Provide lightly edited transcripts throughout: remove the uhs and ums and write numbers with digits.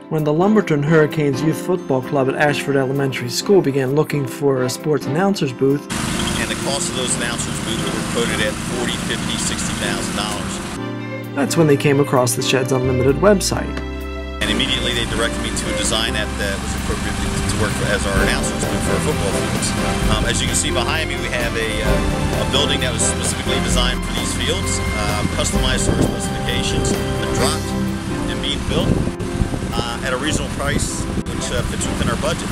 When the Lumberton Hurricanes Youth Football Club at Ashford Elementary School began looking for a sports announcer's booth, and the cost of those announcers' booths were quoted at $40,000, $50,000, $60,000. that's when they came across the Sheds Unlimited website. And immediately they directed me to a design that was appropriate to work as our announcers booth for our football fields. As you can see behind me, we have a building that was specifically designed for these fields, customized to our specifications, dropped and being built at a reasonable price, which fits within our budget.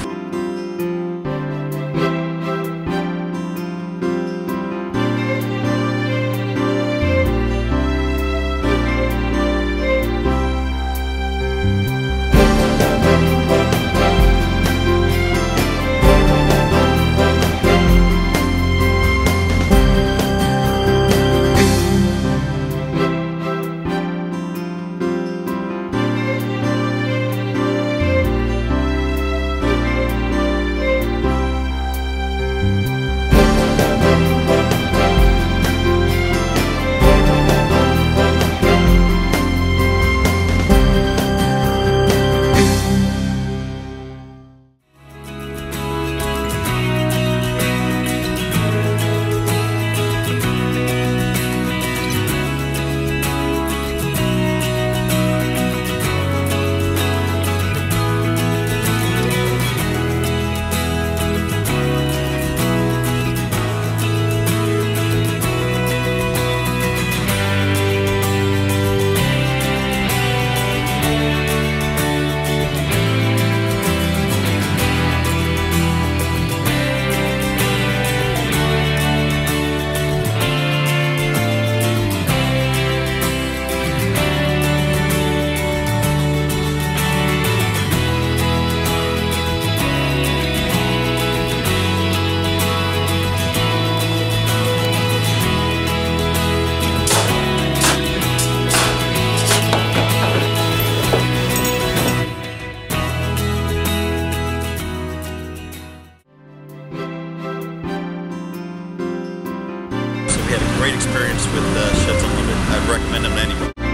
We had a great experience with Sheds Unlimited. I'd recommend them to anyone.